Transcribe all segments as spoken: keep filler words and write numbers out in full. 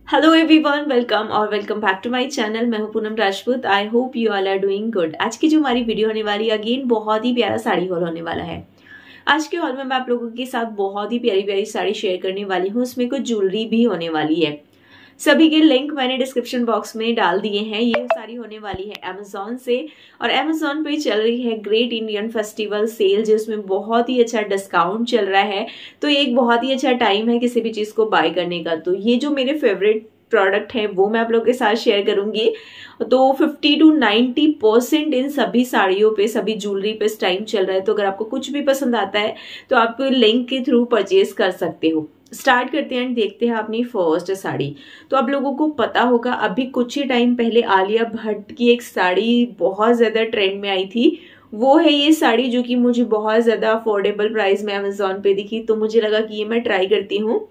Hello everyone, welcome और welcome back to my channel. मैं हूं Poonam Rajput. I hope you all are doing good. आज की जो हमारी वीडियो होने वाली है, अगेन बहुत ही प्यारा साड़ी हॉल होने वाला है। आज के हॉल में मैं आप लोगों के साथ बहुत ही प्यारी प्यारी साड़ी शेयर करने वाली हूँ। उसमें कुछ ज्वेलरी भी होने वाली है। सभी के लिंक मैंने डिस्क्रिप्शन बॉक्स में डाल दिए हैं। ये साड़ी होने वाली है अमेजोन से, और अमेजोन पे चल रही है ग्रेट इंडियन फेस्टिवल सेल, जिसमें बहुत ही अच्छा डिस्काउंट चल रहा है। तो ये एक बहुत ही अच्छा टाइम है किसी भी चीज को बाय करने का। तो ये जो मेरे फेवरेट प्रोडक्ट है वो मैं आप लोगों के साथ शेयर करूंगी। तो फिफ्टी टू नाइंटी परसेंट इन सभी साड़ियों पे, सभी ज्वेलरी पे इस टाइम चल रहा है। तो अगर आपको कुछ भी पसंद आता है तो आप लिंक के थ्रू परचेज कर सकते हो। स्टार्ट करते हैं, देखते हैं अपनी फर्स्ट साड़ी। तो आप लोगों को पता होगा, अभी कुछ ही टाइम पहले आलिया भट्ट की एक साड़ी बहुत ज्यादा ट्रेंड में आई थी। वो है ये साड़ी, जो कि मुझे बहुत ज्यादा अफोर्डेबल प्राइस में अमेजोन पे दिखी। तो मुझे लगा कि ये मैं ट्राई करती हूँ,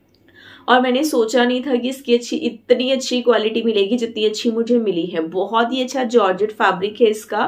और मैंने सोचा नहीं था कि इसकी अच्छी इतनी अच्छी क्वालिटी मिलेगी जितनी अच्छी मुझे मिली है। बहुत ही अच्छा जॉर्जेट फैब्रिक है इसका,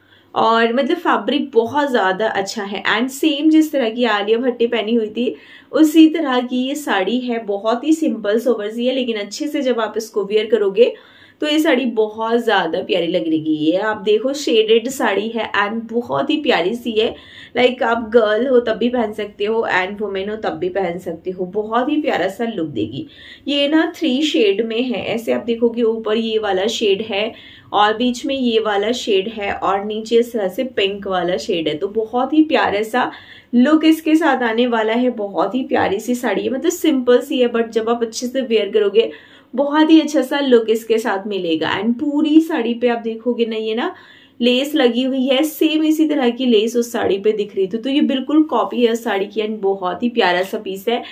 और मतलब फैब्रिक बहुत ज्यादा अच्छा है। एंड सेम जिस तरह की आलिया भट्ट पहनी हुई थी उसी तरह की ये साड़ी है। बहुत ही सिंपल सोबर सी है, लेकिन अच्छे से जब आप इसको वेयर करोगे तो ये साड़ी बहुत ज्यादा प्यारी लगेगी। ये आप देखो, शेडेड साड़ी है एंड बहुत ही प्यारी सी है। लाइक आप गर्ल हो तब भी पहन सकते हो एंड वुमेन हो तब भी पहन सकते हो। बहुत ही प्यारा सा लुक देगी। ये ना थ्री शेड में है। ऐसे आप देखोगे, ऊपर ये वाला शेड है, और बीच में ये वाला शेड है, और नीचे इस तरह से पिंक वाला शेड है। तो बहुत ही प्यारा सा लुक इसके साथ आने वाला है। बहुत ही प्यारी सी साड़ी है, मतलब सिंपल सी है, बट जब आप अच्छे से वेयर करोगे बहुत ही अच्छा सा लुक इसके साथ मिलेगा। एंड पूरी साड़ी पे आप देखोगे ना, ये ना लेस लगी हुई है, सेम इसी तरह की लेस उस साड़ी पे दिख रही थी। तो ये बिल्कुल कॉपी है उस साड़ी की, एंड बहुत ही प्यारा सा पीस है।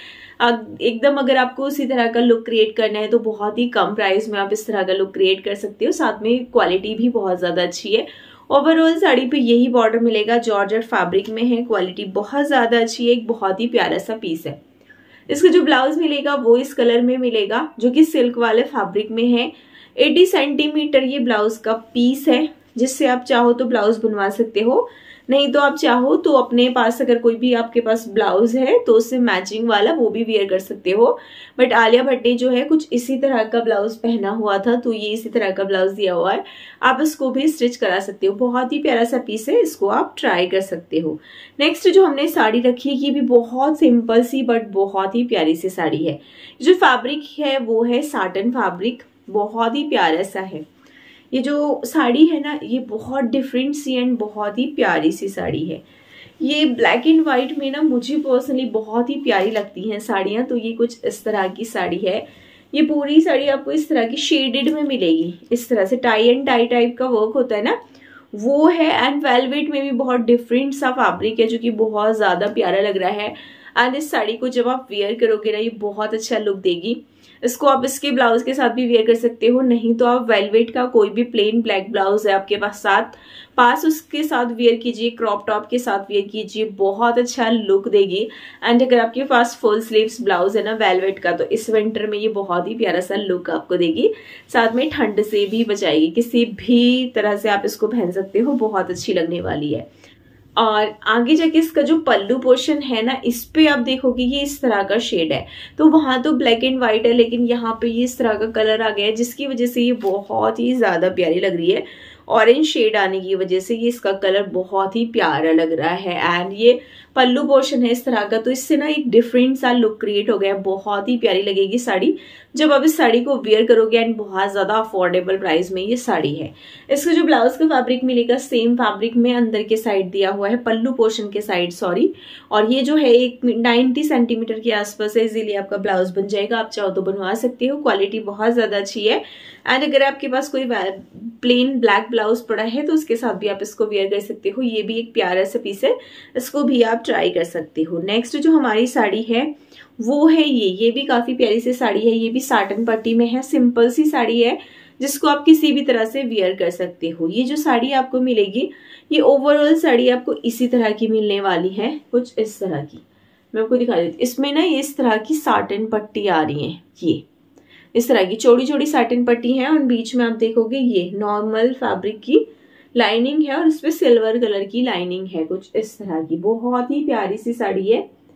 एकदम अगर आपको उसी तरह का लुक क्रिएट करना है तो बहुत ही कम प्राइस में आप इस तरह का लुक क्रिएट कर सकते हो। साथ में क्वालिटी भी बहुत ज्यादा अच्छी है। ओवरऑल साड़ी पे यही बॉर्डर मिलेगा, जॉर्जेट फैब्रिक में है, क्वालिटी बहुत ज्यादा अच्छी है। एक बहुत ही प्यारा सा पीस है। इसका जो ब्लाउज मिलेगा वो इस कलर में मिलेगा, जो कि सिल्क वाले फैब्रिक में है। अस्सी सेंटीमीटर ये ब्लाउज का पीस है, जिससे आप चाहो तो ब्लाउज बनवा सकते हो, नहीं तो आप चाहो तो अपने पास अगर कोई भी आपके पास ब्लाउज है तो उससे मैचिंग वाला वो भी वेयर कर सकते हो। बट आलिया भट्ट ने जो है कुछ इसी तरह का ब्लाउज पहना हुआ था, तो ये इसी तरह का ब्लाउज दिया हुआ है। आप इसको भी स्टिच करा सकते हो। बहुत ही प्यारा सा पीस है, इसको आप ट्राई कर सकते हो। नेक्स्ट जो हमने साड़ी रखी है, ये भी बहुत सिंपल सी बट बहुत ही प्यारी सी साड़ी है। जो फैब्रिक है वो है साटन फैब्रिक, बहुत ही प्यारा सा है। ये जो साड़ी है ना, ये बहुत डिफरेंट सी एंड बहुत ही प्यारी सी साड़ी है। ये ब्लैक एंड व्हाइट में ना मुझे पर्सनली बहुत ही प्यारी लगती हैं साड़ियां। तो ये कुछ इस तरह की साड़ी है। ये पूरी साड़ी आपको इस तरह की शेडेड में मिलेगी। इस तरह से टाई एंड डाई टाइप का वर्क होता है ना, वो है। एंड वेलवेट में भी बहुत डिफरेंट सा फैब्रिक है, जो कि बहुत ज्यादा प्यारा लग रहा है। एंड इस साड़ी को जब आप वेयर करोगे ना, ये बहुत अच्छा लुक देगी। इसको आप इसके ब्लाउज के साथ भी वेयर कर सकते हो, नहीं तो आप वेलवेट का कोई भी प्लेन ब्लैक ब्लाउज है आपके पास साथ पास उसके साथ वेयर कीजिए, क्रॉप टॉप के साथ वेयर कीजिए, बहुत अच्छा लुक देगी। एंड अगर आपके पास फुल स्लीव्स ब्लाउज है ना वेलवेट का, तो इस विंटर में ये बहुत ही प्यारा सा लुक आपको देगी। साथ में ठंड से भी बचाएगी, किसी भी तरह से आप इसको पहन सकते हो, बहुत अच्छी लगने वाली है। और आगे जाके इसका जो पल्लू पोर्शन है ना, इस पे आप देखोगे ये इस तरह का शेड है। तो वहां तो ब्लैक एंड व्हाइट है, लेकिन यहाँ पे ये इस तरह का कलर आ गया है, जिसकी वजह से ये बहुत ही ज्यादा प्यारी लग रही है। ऑरेंज शेड आने की वजह से ये इसका कलर बहुत ही प्यारा लग रहा है। एंड ये पल्लू पोर्शन है इस तरह का, तो इससे ना एक डिफरेंट सा लुक क्रिएट हो गया है। बहुत ही प्यारी लगेगी साड़ी जब आप इस साड़ी को वेयर करोगे। एंड बहुत ज्यादा अफोर्डेबल प्राइस में ये साड़ी है। इसका जो ब्लाउज का फैब्रिक मिलेगा, सेम फैब्रिक में अंदर के साइड दिया हुआ है, पल्लू पोर्शन के साइड सॉरी। और ये जो है एक नाइन्टी सेंटीमीटर के आसपास है, इजीली आपका ब्लाउज बन जाएगा। आप चाहो तो बनवा सकते हो, क्वालिटी बहुत ज्यादा अच्छी है। एंड अगर आपके पास कोई प्लेन ब्लैक ब्लाउज पड़ा है तो उसके साथ भी आप इसको वेयर कर सकते हो। ये भी एक प्यारा सा पीस है, इसको भी आप ट्राई कर सकते हो। नेक्स्ट जो हमारी साड़ी है वो है ये ये भी काफी प्यारी सी साड़ी है। ये भी साटन पट्टी में है, सिंपल सी साड़ी है, जिसको आप किसी भी तरह से वेयर कर सकते हो। ये जो साड़ी आपको मिलेगी, ये ओवरऑल साड़ी आपको इसी तरह की मिलने वाली है, कुछ इस तरह की। मैं आपको दिखा देती हूँ। इसमें ना ये इस तरह की साटन पट्टी आ रही है, ये इस तरह की चौड़ी चौड़ी साटन पट्टी है। और बीच में आप देखोगे ये नॉर्मल फैब्रिक की लाइनिंग है, और इसपे सिल्वर कलर की लाइनिंग है, कुछ इस तरह की। बहुत ही प्यारी सी साड़ी है।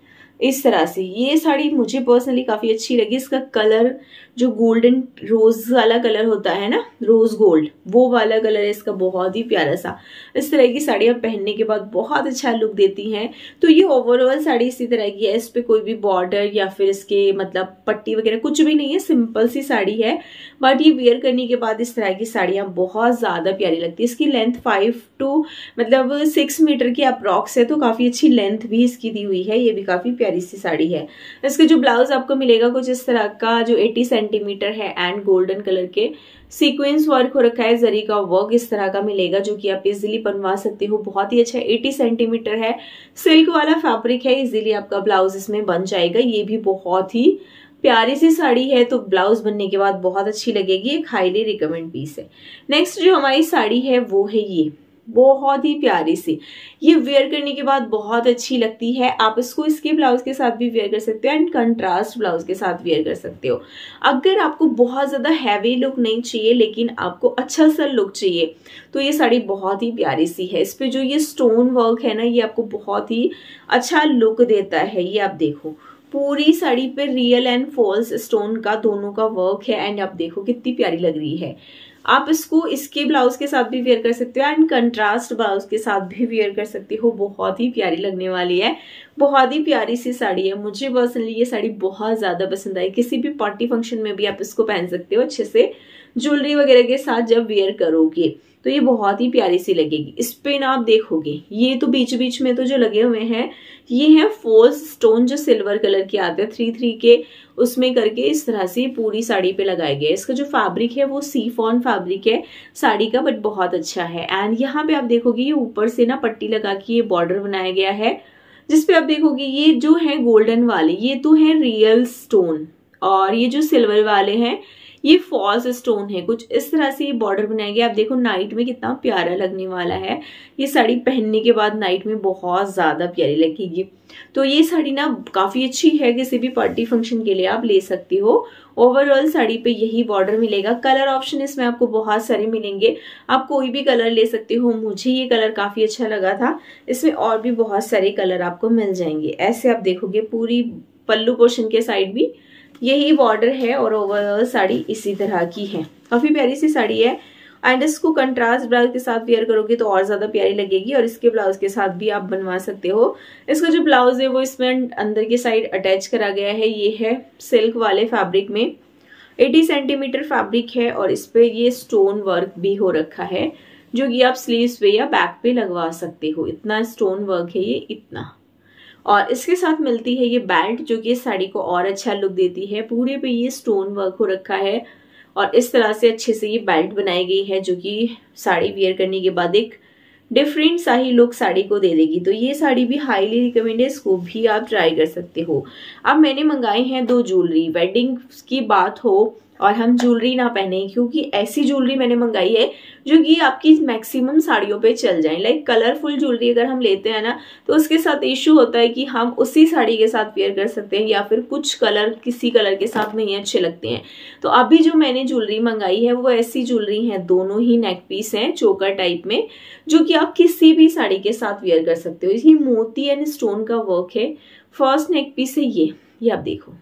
इस तरह से ये साड़ी मुझे पर्सनली काफी अच्छी लगी। इसका कलर जो गोल्डन रोज वाला कलर होता है ना, रोज गोल्ड, वो वाला कलर है इसका, बहुत ही प्यारा सा। इस तरह की साड़ियां पहनने के बाद बहुत अच्छा लुक देती हैं। तो ये ओवरऑल साड़ी इसी तरह की है, इस पे कोई भी बॉर्डर या फिर इसके मतलब पट्टी वगैरह कुछ भी नहीं है, सिंपल सी साड़ी है। बट ये वेयर करने के बाद इस तरह की साड़ियां बहुत ज्यादा प्यारी लगती है। इसकी लेंथ फाइव टू मतलब सिक्स मीटर की अप्रॉक्स है, तो काफी अच्छी लेंथ भी इसकी दी हुई है। ये भी काफी प्यारी सी साड़ी है। इसका जो ब्लाउज आपको मिलेगा कुछ इस तरह का, जो अस्सी सेंटीमीटर है एंड गोल्डन कलर के सीक्वेंस वर्क हो रखा है, जरी का वर्क इस तरह का मिलेगा जो कि आप इजीली बनवा सकते हो। बहुत ही अच्छा अस्सी सेंटीमीटर है, सिल्क वाला फैब्रिक है, इजीली आपका ब्लाउज इसमें बन जाएगा। ये भी बहुत ही प्यारी सी साड़ी है, तो ब्लाउज बनने के बाद बहुत अच्छी लगेगी। एक हाईली रिकमेंड पीस है। नेक्स्ट जो हमारी साड़ी है वो है ये, बहुत ही प्यारी सी। ये वेयर करने के बाद बहुत अच्छी लगती है। आप इसको इसके ब्लाउज के साथ भी वेयर कर सकते हो एंड कंट्रास्ट ब्लाउज के साथ वेयर कर सकते हो। अगर आपको बहुत ज्यादा हैवी लुक नहीं चाहिए लेकिन आपको अच्छा सा लुक चाहिए, तो ये साड़ी बहुत ही प्यारी सी है। इस पे जो ये स्टोन वर्क है ना, ये आपको बहुत ही अच्छा लुक देता है। ये आप देखो, पूरी साड़ी पे रियल एंड फॉल्स स्टोन का दोनों का वर्क है एंड आप देखो कितनी प्यारी लग रही है। आप इसको इसके ब्लाउज के साथ भी वेयर कर सकते हो एंड कंट्रास्ट ब्लाउज के साथ भी वेयर कर सकते हो। बहुत ही प्यारी लगने वाली है, बहुत ही प्यारी सी साड़ी है। मुझे पर्सनली ये साड़ी बहुत ज्यादा पसंद आई। किसी भी पार्टी फंक्शन में भी आप इसको पहन सकते हो अच्छे से, ज्वेलरी वगैरह के साथ जब वेयर करोगे तो ये बहुत ही प्यारी सी लगेगी। इस पे ना आप देखोगे, ये तो बीच बीच में तो जो लगे हुए हैं ये है फॉल्स स्टोन, जो सिल्वर कलर के आते हैं थ्री थ्री के, उसमें करके इस तरह से पूरी साड़ी पे लगाए गए। इसका जो फैब्रिक है वो सीफॉन फैब्रिक है साड़ी का, बट बहुत अच्छा है। एंड यहाँ पे आप देखोगे ये ऊपर से ना पट्टी लगा के ये बॉर्डर बनाया गया है, जिसपे आप देखोगे ये जो है गोल्डन वाले ये तो है रियल स्टोन, और ये जो सिल्वर वाले हैं ये फॉल्स स्टोन है। कुछ इस तरह से ये बॉर्डर बनाया गया। आप देखो नाइट में कितना प्यारा लगने वाला है। ये साड़ी पहनने के बाद नाइट में बहुत ज्यादा प्यारी लगेगी। तो ये साड़ी ना काफी अच्छी है, किसी भी पार्टी फंक्शन के लिए आप ले सकती हो। ओवरऑल साड़ी पे यही बॉर्डर मिलेगा। कलर ऑप्शन इसमें आपको बहुत सारे मिलेंगे, आप कोई भी कलर ले सकते हो। मुझे ये कलर काफी अच्छा लगा था, इसमें और भी बहुत सारे कलर आपको मिल जाएंगे। ऐसे आप देखोगे पूरी पल्लू पोर्शन के साइड भी यही बॉर्डर है और ओवरऑल साड़ी इसी तरह की है। काफी प्यारी सी साड़ी है एंड इसको कंट्रास्ट ब्लाउज के साथ वेयर करोगे तो और ज्यादा प्यारी लगेगी, और इसके ब्लाउज के साथ भी आप बनवा सकते हो। इसका जो ब्लाउज है वो इसमें अंदर की साइड अटैच करा गया है। ये है सिल्क वाले फैब्रिक में, अस्सी सेंटीमीटर फैब्रिक है और इस पे ये स्टोन वर्क भी हो रखा है, जो कि आप स्लीव्स पे या बैक पे लगवा सकते हो। इतना स्टोन वर्क है ये, इतना। और इसके साथ मिलती है ये बेल्ट, जो कि इस साड़ी को और अच्छा लुक देती है। पूरे पे ये स्टोन वर्क हो रखा है और इस तरह से अच्छे से ये बेल्ट बनाई गई है, जो कि साड़ी वेयर करने के बाद एक डिफरेंट सा ही लुक साड़ी को दे देगी। तो ये साड़ी भी हाईली रिकमेंड है, इसको भी आप ट्राई कर सकते हो। अब मैंने मंगाई है दो ज्वेलरी, वेडिंग की बात हो और हम ज्वेलरी ना पहने, क्योंकि ऐसी ज्वेलरी मैंने मंगाई है जो कि आपकी मैक्सिमम साड़ियों पे चल जाए। लाइक कलरफुल ज्वेलरी अगर हम लेते हैं ना तो उसके साथ इश्यू होता है कि हम उसी साड़ी के साथ वेयर कर सकते हैं, या फिर कुछ कलर किसी कलर के साथ नहीं अच्छे लगते हैं। तो अभी जो मैंने ज्वेलरी मंगाई है वो ऐसी ज्वेलरी है, दोनों ही नेक पीस है चोकर टाइप में, जो कि आप किसी भी साड़ी के साथ वेयर कर सकते हो। ये मोती एंड स्टोन का वर्क है। फर्स्ट नेक पीस है ये ये आप देखो,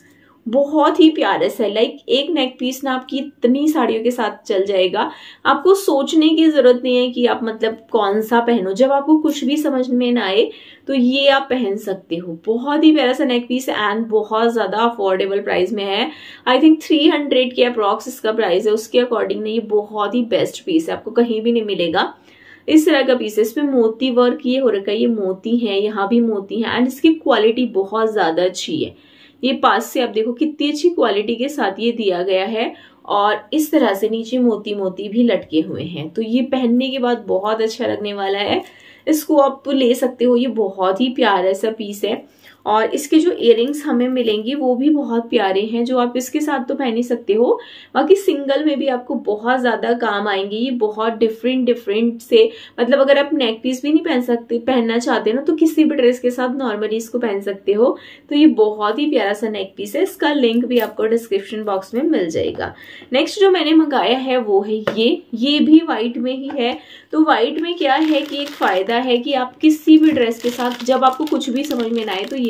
बहुत ही प्यारा सा। लाइक एक नेक पीस ना आपकी इतनी साड़ियों के साथ चल जाएगा, आपको सोचने की जरूरत नहीं है कि आप मतलब कौन सा पहनो। जब आपको कुछ भी समझ में ना आए तो ये आप पहन सकते हो। बहुत ही प्यारा सा नेक पीस है एंड बहुत ज्यादा अफोर्डेबल प्राइस में है। आई थिंक थ्री हंड्रेड के अप्रॉक्स इसका प्राइस है। उसके अकॉर्डिंग ये बहुत ही बेस्ट पीस है, आपको कहीं भी नहीं मिलेगा इस तरह का पीस है। इसमें मोती वर्क ये हो रखा है, ये मोती है, यहाँ भी मोती है एंड इसकी क्वालिटी बहुत ज्यादा अच्छी है। ये पास से आप देखो कितनी अच्छी क्वालिटी के साथ ये दिया गया है, और इस तरह से नीचे मोती मोती भी लटके हुए हैं। तो ये पहनने के बाद बहुत अच्छा लगने वाला है, इसको आप ले सकते हो। ये बहुत ही प्यारा सा पीस है और इसके जो इयररिंग्स हमें मिलेंगे वो भी बहुत प्यारे हैं, जो आप इसके साथ तो पहन ही सकते हो, बाकी सिंगल में भी आपको बहुत ज्यादा काम आएंगे। ये बहुत डिफरेंट डिफरेंट से, मतलब अगर आप नेक पीस भी नहीं पहन सकते पहनना चाहते ना तो किसी भी ड्रेस के साथ नॉर्मली इसको पहन सकते हो। तो ये बहुत ही प्यारा सा नेक पीस है, इसका लिंक भी आपको डिस्क्रिप्शन बॉक्स में मिल जाएगा। नेक्स्ट जो मैंने मंगाया है वो है ये ये भी व्हाइट में ही है। तो व्हाइट में क्या है कि एक फायदा है कि आप किसी भी ड्रेस के साथ जब आपको कुछ भी समझ में ना आए तो ये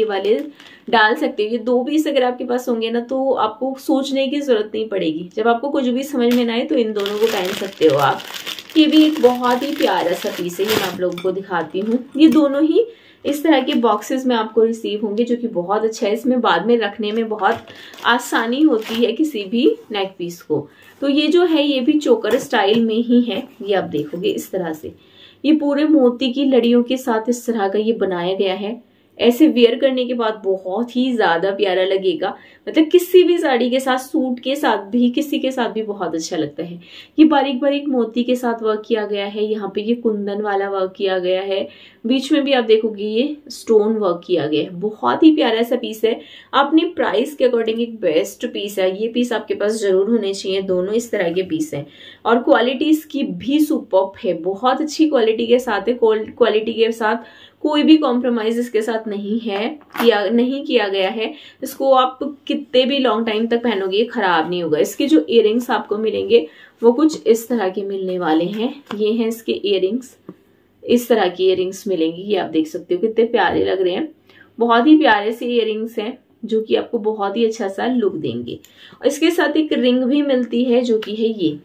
वाले डाल सकते हो। ये दो पीस अगर आपके पास होंगे ना तो आपको सोचने की जरूरत नहीं पड़ेगी, जब आपको कुछ भी समझ में ना आए तो इन दोनों को पहन सकते हो आप। ये भी एक बहुत ही प्यारा सा पीस है, ये मैं आप लोगों को दिखाती हूँ। ये दोनों ही इस तरह के बॉक्सेस में आपको रिसीव होंगे, जो कि बहुत अच्छा है। इसमें बाद में रखने में बहुत आसानी होती है किसी भी नेक पीस को। तो ये जो है ये भी चोकर स्टाइल में ही है, ये आप देखोगे इस तरह से। ये पूरे मोती की लड़ियों के साथ इस तरह का ये बनाया गया है। ऐसे वेयर करने के बाद बहुत ही ज्यादा प्यारा लगेगा, मतलब किसी भी साड़ी के साथ, सूट के साथ भी, किसी के साथ भी बहुत अच्छा लगता है। ये बारीक बारीक मोती के साथ वर्क किया गया है, यहाँ पे ये कुंदन वाला वर्क किया गया है, बीच में भी आप देखोगे ये स्टोन वर्क किया गया है। बहुत ही प्यारा सा पीस है, अपनी प्राइस के अकॉर्डिंग एक बेस्ट पीस है। ये पीस आपके पास जरूर होने चाहिए, दोनों इस तरह के पीस है। और क्वालिटी इसकी भी सुपर्ब है, बहुत अच्छी क्वालिटी के साथ है। क्वालिटी के साथ कोई भी कॉम्प्रोमाइज इसके साथ नहीं है, किया नहीं किया गया है। इसको आप कितने भी लॉन्ग टाइम तक पहनोगे खराब नहीं होगा। इसके जो इयररिंग्स आपको मिलेंगे वो कुछ इस तरह के मिलने वाले हैं। ये हैं इसके इयररिंग्स, इस तरह की इयररिंग्स मिलेंगी। ये आप देख सकते हो कितने प्यारे लग रहे हैं, बहुत ही प्यारे से इयररिंग्स हैं जो कि आपको बहुत ही अच्छा सा लुक देंगे। और इसके साथ एक रिंग भी मिलती है जो कि है ये।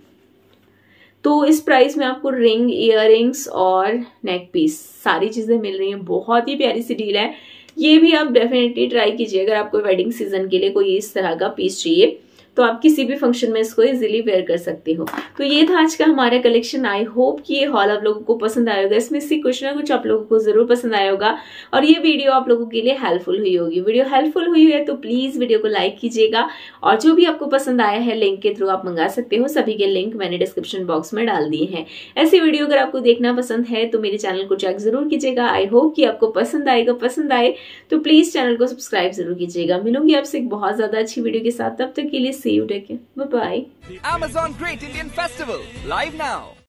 तो इस प्राइस में आपको रिंग, इयररिंग्स और नेक पीस सारी चीजें मिल रही हैं। बहुत ही प्यारी सी डील है, ये भी आप डेफिनेटली ट्राई कीजिए। अगर आपको वेडिंग सीजन के लिए कोई इस तरह का पीस चाहिए तो आप किसी भी फंक्शन में इसको इजीली वेयर कर सकते हो। तो ये था आज का हमारा कलेक्शन। आई होप कि ये हॉल आप लोगों को पसंद आया होगा, इसमें से कुछ ना कुछ आप लोगों को जरूर पसंद आया होगा और ये वीडियो आप लोगों के लिए हेल्पफुल हुई होगी। वीडियो हेल्पफुल हुई है तो प्लीज वीडियो को लाइक कीजिएगा और जो भी आपको पसंद आया है लिंक के थ्रू आप मंगा सकते हो। सभी के लिंक मैंने डिस्क्रिप्शन बॉक्स में डाल दिए हैं। ऐसी वीडियो अगर आपको देखना पसंद है तो मेरे चैनल को चेक जरूर कीजिएगा। आई होप कि आपको पसंद आएगा। पसंद आए तो प्लीज चैनल को सब्सक्राइब जरूर कीजिएगा। मिलूंगी आपसे एक बहुत ज्यादा अच्छी वीडियो के साथ, तब तक के लिए see you, take care, bye bye. The Amazon Great Indian Festival, live now.